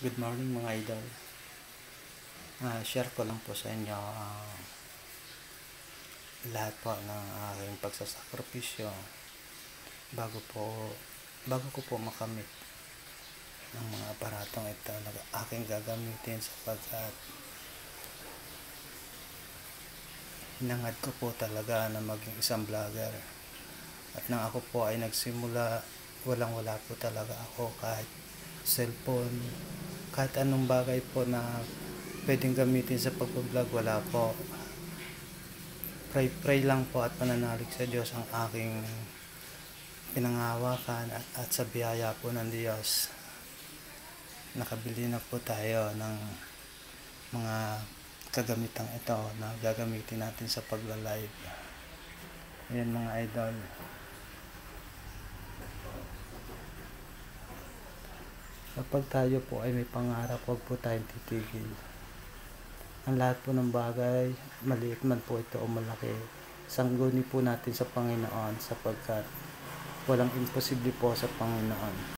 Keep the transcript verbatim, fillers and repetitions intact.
Good morning mga idol. Uh, share ko lang po sa inyo uh, lahat po ng aking pagsasakripisyo bago po bago ko po makamit ng mga aparatong ito na aking gagamitin sapagkat hinangad ko po talaga na maging isang vlogger. At nang ako po ay nagsimula, walang wala po talaga ako, kahit cellphone, kahit anong bagay po na pwedeng gamitin sa pag-vlog, wala po. Pray pray lang po at pananalig sa Diyos ang aking pinangahawakan, at, at sa biyaya po ng Diyos nakabili na po tayo ng mga kagamitang ito na gagamitin natin sa pagla-live. Ayan mga idol. Kapag tayo po ay may pangarap, huwag po tayong titigil. Ang lahat po ng bagay, maliit man po ito o malaki, sangguni po natin sa Panginoon sapagkat walang imposible po sa Panginoon.